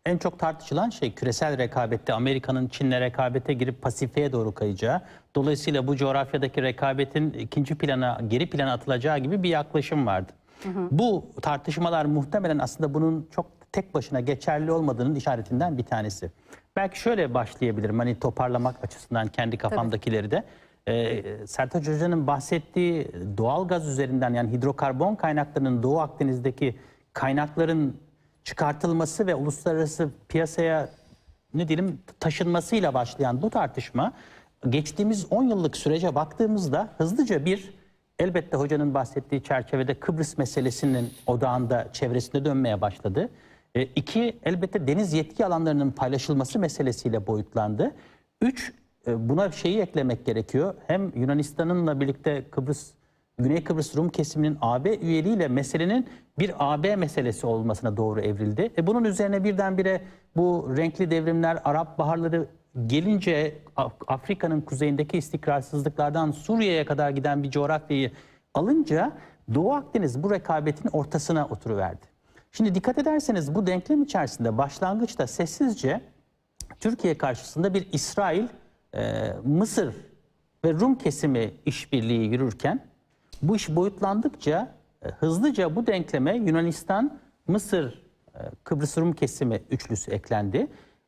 en çok tartışılan şey küresel rekabette Amerika'nın Çin'le rekabete girip Pasifik'e doğru kayacağı. Dolayısıyla bu coğrafyadaki rekabetin ikinci plana, geri plana atılacağı gibi bir yaklaşım vardı. Bu tartışmalar muhtemelen aslında bunun çok tek başına geçerli olmadığının işaretinden bir tanesi. Belki şöyle başlayabilirim hani toparlamak açısından kendi kafamdakileri de. Sertaç Hoca'nın bahsettiği doğal gaz üzerinden yani hidrokarbon kaynaklarının Doğu Akdeniz'deki kaynakların çıkartılması ve uluslararası piyasaya ne diyelim taşınmasıyla başlayan bu tartışma geçtiğimiz 10 yıllık sürece baktığımızda hızlıca elbette hocanın bahsettiği çerçevede Kıbrıs meselesinin odağında çevresinde dönmeye başladı. İki, elbette deniz yetki alanlarının paylaşılması meselesiyle boyutlandı. Üç, buna şeyi eklemek gerekiyor. Hem Yunanistan'ınla birlikte Güney Kıbrıs Rum kesiminin AB üyeliğiyle meselenin bir AB meselesi olmasına doğru evrildi. Bunun üzerine birdenbire bu renkli devrimler, Arap baharları gelince Afrika'nın kuzeyindeki istikrarsızlıklardan Suriye'ye kadar giden bir coğrafyayı alınca Doğu Akdeniz bu rekabetin ortasına oturuverdi. Şimdi dikkat ederseniz bu denklem içerisinde başlangıçta sessizce Türkiye karşısında bir İsrail, Mısır ve Rum kesimi işbirliği yürürken bu iş boyutlandıkça hızlıca bu denkleme Yunanistan, Mısır, Kıbrıs Rum kesimi üçlüsü eklendi.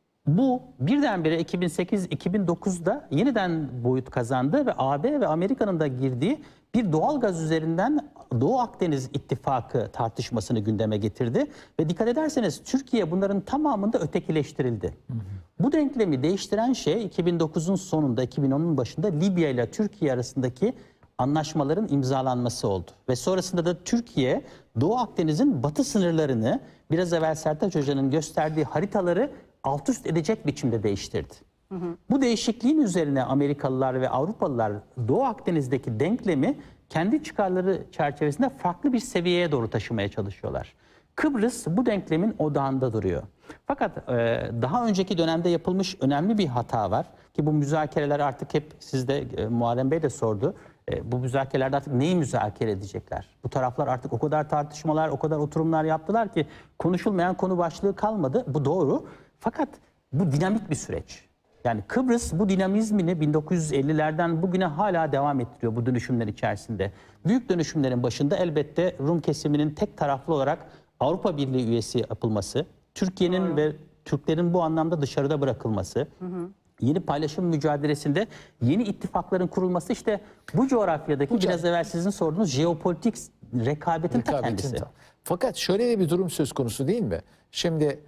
Bu birdenbire 2008-2009'da yeniden boyut kazandı ve AB ve Amerika'nın da girdiği bir doğal gaz üzerinden Doğu Akdeniz İttifakı tartışmasını gündeme getirdi. Ve dikkat ederseniz Türkiye bunların tamamında ötekileştirildi. Bu denklemi değiştiren şey 2009'un sonunda 2010'un başında Libya ile Türkiye arasındaki anlaşmaların imzalanması oldu. Ve sonrasında da Türkiye Doğu Akdeniz'in batı sınırlarını biraz evvel Sertaç Hoca'nın gösterdiği haritaları alt üst edecek biçimde değiştirdi. Bu değişikliğin üzerine Amerikalılar ve Avrupalılar Doğu Akdeniz'deki denklemi kendi çıkarları çerçevesinde farklı bir seviyeye doğru taşımaya çalışıyorlar. Kıbrıs bu denklemin odağında duruyor. Fakat daha önceki dönemde yapılmış önemli bir hata var ki bu müzakereler artık hep sizde Muharrem Bey de sordu. Bu müzakerelerde artık neyi müzakere edecekler? Bu taraflar artık o kadar tartışmalar, o kadar oturumlar yaptılar ki konuşulmayan konu başlığı kalmadı. Bu doğru. Fakat bu dinamik bir süreç. Yani Kıbrıs bu dinamizmini 1950'lerden bugüne hala devam ettiriyor bu dönüşümler içerisinde. Büyük dönüşümlerin başında elbette Rum kesiminin tek taraflı olarak Avrupa Birliği üyesi yapılması, Türkiye'nin ve Türklerin bu anlamda dışarıda bırakılması, yeni paylaşım mücadelesinde yeni ittifakların kurulması işte bu coğrafyadaki biraz evvel sizin sorduğunuz jeopolitik rekabetin ta kendisi. Fakat şöyle de bir durum söz konusu değil mi? Şimdi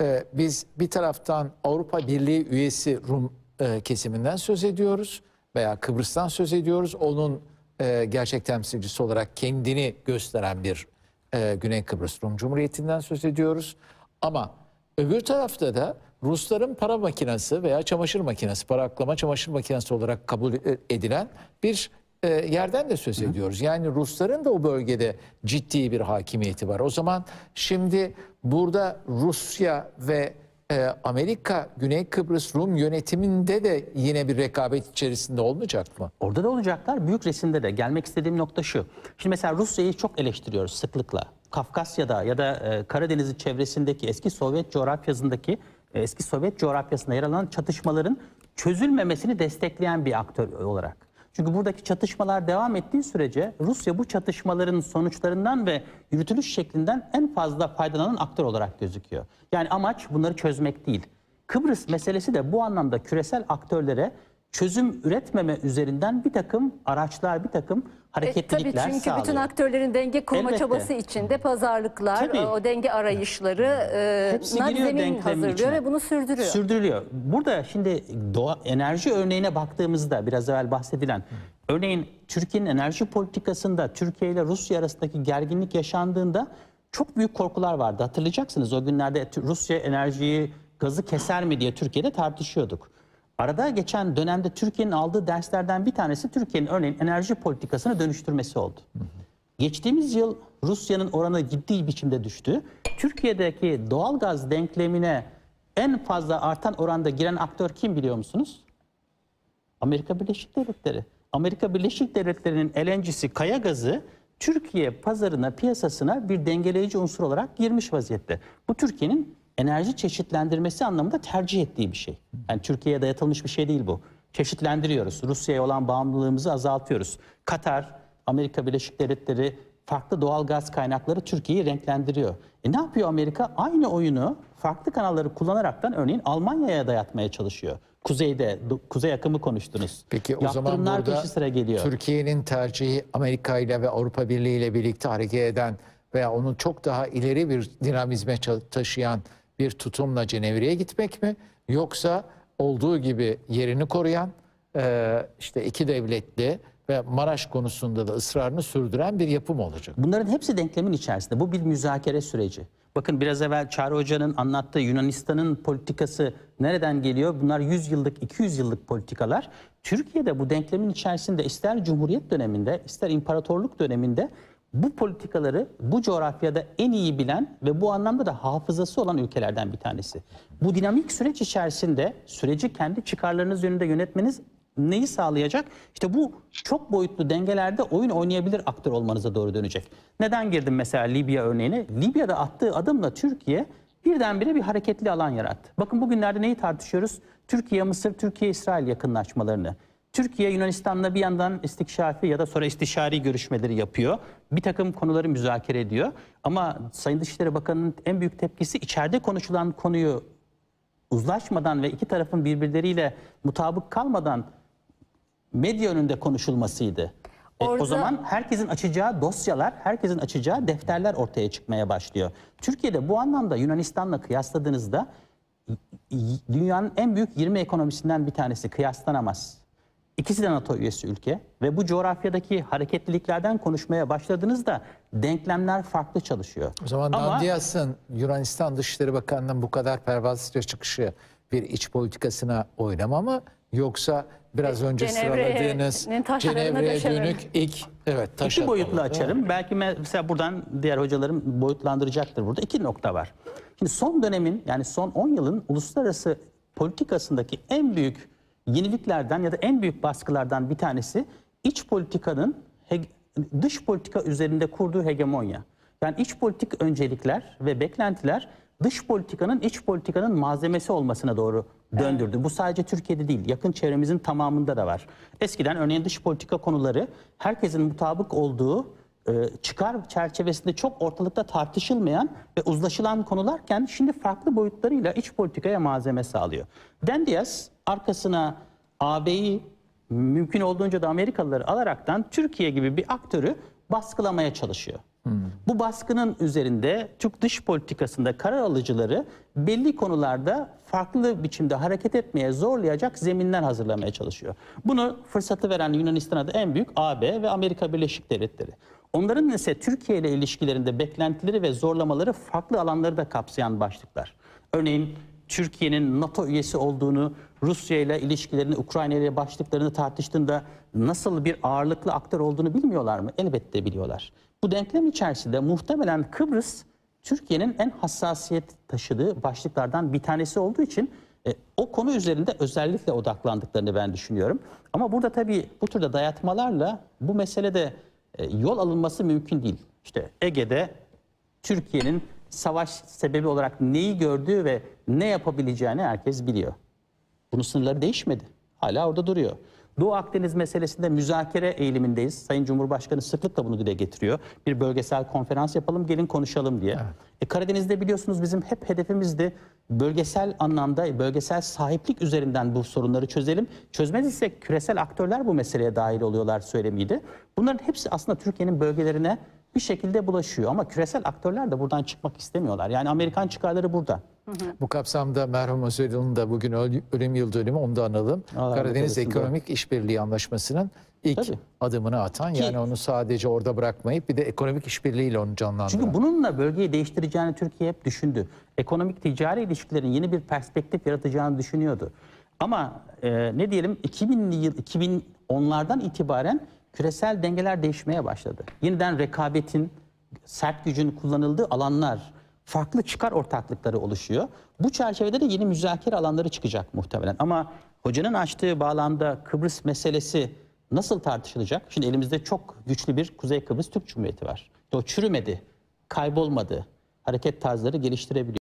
biz bir taraftan Avrupa Birliği üyesi Rum kesiminden söz ediyoruz veya Kıbrıs'tan söz ediyoruz. Onun gerçek temsilcisi olarak kendini gösteren bir Güney Kıbrıs Rum Cumhuriyeti'nden söz ediyoruz. Ama öbür tarafta da Rusların para makinesi veya çamaşır makinesi, para aklama çamaşır makinesi olarak kabul edilen bir yerden de söz ediyoruz. Yani Rusların da o bölgede ciddi bir hakimiyeti var. O zaman şimdi burada Rusya ve Amerika Güney Kıbrıs Rum yönetiminde de yine bir rekabet içerisinde olmayacak mı? Orada da olacaklar. Büyük resimde de gelmek istediğim nokta şu. Şimdi mesela Rusya'yı çok eleştiriyoruz sıklıkla. Kafkasya'da ya da Karadeniz'in çevresindeki eski Sovyet coğrafyasında yer alan çatışmaların çözülmemesini destekleyen bir aktör olarak. Çünkü buradaki çatışmalar devam ettiği sürece Rusya bu çatışmaların sonuçlarından ve yürütülüş şeklinden en fazla faydalanan aktör olarak gözüküyor. Yani amaç bunları çözmek değil. Kıbrıs meselesi de bu anlamda küresel aktörlere çözüm üretmeme üzerinden bir takım araçlar, bir takım hareketlilikler tabii çünkü sağlıyor. bütün aktörlerin denge kurma çabası içinde pazarlıklar, o denge arayışları zemin hazırlıyor ve bunu sürdürüyor. Sürdürülüyor. Burada şimdi enerji örneğine baktığımızda biraz evvel bahsedilen, örneğin Türkiye'nin enerji politikasında Türkiye ile Rusya arasındaki gerginlik yaşandığında çok büyük korkular vardı. Hatırlayacaksınız o günlerde Rusya enerjiyi, gazı keser mi diye Türkiye'de tartışıyorduk. Arada geçen dönemde Türkiye'nin aldığı derslerden bir tanesi Türkiye'nin örneğin enerji politikasını dönüştürmesi oldu. Geçtiğimiz yıl Rusya'nın oranı ciddi biçimde düştü. Türkiye'deki doğalgaz denklemine en fazla artan oranda giren aktör kim biliyor musunuz? Amerika Birleşik Devletleri. Amerika Birleşik Devletleri'nin LNG'si kaya gazı Türkiye pazarına, piyasasına bir dengeleyici unsur olarak girmiş vaziyette. Bu Türkiye'nin enerji çeşitlendirmesi anlamında tercih ettiği bir şey. Yani Türkiye'ye dayatılmış bir şey değil bu. Çeşitlendiriyoruz. Rusya'ya olan bağımlılığımızı azaltıyoruz. Katar, Amerika Birleşik Devletleri farklı doğal gaz kaynakları Türkiye'yi renklendiriyor. Ne yapıyor Amerika? Aynı oyunu farklı kanalları kullanaraktan örneğin Almanya'ya dayatmaya çalışıyor. Kuzeyde, kuzey akımı konuştunuz. Peki o zaman Yaptırımlar burada peşi sıra geliyor. Türkiye'nin tercihi Amerika ile ve Avrupa Birliği ile birlikte hareket eden veya onu çok daha ileri bir dinamizme taşıyan bir tutumla Cenevre'ye gitmek mi? Yoksa olduğu gibi yerini koruyan işte iki devletli ve Maraş konusunda da ısrarını sürdüren bir yapı mı olacak? Bunların hepsi denklemin içerisinde. Bu bir müzakere süreci. Bakın biraz evvel Çağrı Hoca'nın anlattığı Yunanistan'ın politikası nereden geliyor? Bunlar 100 yıllık, 200 yıllık politikalar. Türkiye'de bu denklemin içerisinde ister Cumhuriyet döneminde, ister imparatorluk döneminde bu politikaları bu coğrafyada en iyi bilen ve bu anlamda da hafızası olan ülkelerden bir tanesi. Bu dinamik süreç içerisinde süreci kendi çıkarlarınız yönünde yönetmeniz neyi sağlayacak? İşte bu çok boyutlu dengelerde oyun oynayabilir aktör olmanıza doğru dönecek. Neden girdim mesela Libya örneğine? Libya'da attığı adımla Türkiye birdenbire bir hareketli alan yarattı. Bakın bugünlerde neyi tartışıyoruz? Türkiye-Mısır, Türkiye-İsrail yakınlaşmalarını. Türkiye Yunanistan'la bir yandan istikşafi ya da sonra istişari görüşmeleri yapıyor. Bir takım konuları müzakere ediyor. Ama Sayın Dışişleri Bakanı'nın en büyük tepkisi içeride konuşulan konuyu uzlaşmadan ve iki tarafın birbirleriyle mutabık kalmadan medya önünde konuşulmasıydı. O zaman herkesin açacağı dosyalar, herkesin açacağı defterler ortaya çıkmaya başlıyor. Türkiye'de bu anlamda Yunanistan'la kıyasladığınızda dünyanın en büyük 20 ekonomisinden bir tanesi, kıyaslanamaz. İkisi de NATO üyesi ülke ve bu coğrafyadaki hareketliliklerden konuşmaya başladığınızda denklemler farklı çalışıyor. O zaman Nandias'ın Yunanistan Dışişleri Bakanı'nın bu kadar pervasızca çıkışı bir iç politikasına oynama mı? Yoksa biraz önce sıraladığınız Cenevre'ye dönük taş İki boyutlu atmalı. açarım. Belki mesela buradan diğer hocalarım boyutlandıracaktır burada. İki nokta var. Şimdi son dönemin yani son 10 yılın uluslararası politikasındaki en büyük yeniliklerden ya da en büyük baskılardan bir tanesi iç politikanın dış politika üzerinde kurduğu hegemonya. Yani iç politik öncelikler ve beklentiler dış politikanın iç politikanın malzemesi olmasına doğru döndürdü. Evet. Bu sadece Türkiye'de değil, yakın çevremizin tamamında da var. Eskiden örneğin dış politika konuları herkesin mutabık olduğu çıkar çerçevesinde çok ortalıkta tartışılmayan ve uzlaşılan konularken şimdi farklı boyutlarıyla iç politikaya malzeme sağlıyor. Dendias arkasına AB'yi mümkün olduğunca da Amerikalıları alaraktan Türkiye gibi bir aktörü baskılamaya çalışıyor. Bu baskının üzerinde Türk dış politikasında karar alıcıları belli konularda farklı biçimde hareket etmeye zorlayacak zeminler hazırlamaya çalışıyor. Bunu fırsatı veren Yunanistan'a da en büyük AB ve Amerika Birleşik Devletleri. Onların ise Türkiye ile ilişkilerinde beklentileri ve zorlamaları farklı alanları da kapsayan başlıklar. Örneğin Türkiye'nin NATO üyesi olduğunu, Rusya ile ilişkilerini, Ukrayna ile başlıklarını tartıştığında nasıl bir ağırlıklı aktör olduğunu bilmiyorlar mı? Elbette biliyorlar. Bu denklem içerisinde muhtemelen Kıbrıs, Türkiye'nin en hassasiyet taşıdığı başlıklardan bir tanesi olduğu için o konu üzerinde özellikle odaklandıklarını ben düşünüyorum. Ama burada tabii bu türde dayatmalarla bu meselede yol alınması mümkün değil. İşte Ege'de Türkiye'nin savaş sebebi olarak neyi gördüğü ve ne yapabileceğini herkes biliyor. Bunun sınırları değişmedi. Hala orada duruyor. Doğu Akdeniz meselesinde müzakere eğilimindeyiz. Sayın Cumhurbaşkanı sıklıkla bunu dile getiriyor. Bir bölgesel konferans yapalım, gelin konuşalım diye. Evet. Karadeniz'de biliyorsunuz bizim hep hedefimizdi. Bölgesel anlamda, bölgesel sahiplik üzerinden bu sorunları çözelim. Çözmez ise küresel aktörler bu meseleye dahil oluyorlar söylemiydi. Bunların hepsi aslında Türkiye'nin bölgelerine bir şekilde bulaşıyor. Ama küresel aktörler de buradan çıkmak istemiyorlar. Yani Amerikan çıkarları burada. Bu kapsamda merhum Öcalan'ın da bugün ölüm yıl dönümü, onu da analım. Karadeniz Ekonomik İşbirliği Anlaşması'nın ilk adımını atan, yani onu sadece orada bırakmayıp bir de ekonomik işbirliğiyle onu canlandıran. Çünkü bununla bölgeyi değiştireceğini Türkiye hep düşündü. Ekonomik ticari ilişkilerin yeni bir perspektif yaratacağını düşünüyordu. Ama ne diyelim 2000'li yıl 2010'lardan itibaren küresel dengeler değişmeye başladı. Yeniden rekabetin, sert gücün kullanıldığı alanlar, farklı çıkar ortaklıkları oluşuyor. Bu çerçevede de yeni müzakere alanları çıkacak muhtemelen. Ama hocanın açtığı bağlamda Kıbrıs meselesi nasıl tartışılacak? Şimdi elimizde çok güçlü bir Kuzey Kıbrıs Türk Cumhuriyeti var. O çürümedi, kaybolmadı. Hareket tarzları geliştirebiliyor.